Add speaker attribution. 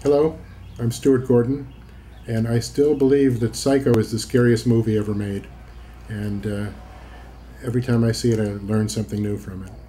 Speaker 1: Hello, I'm Stuart Gordon, and I still believe that Psycho is the scariest movie ever made. And every time I see it, I learn something new from it.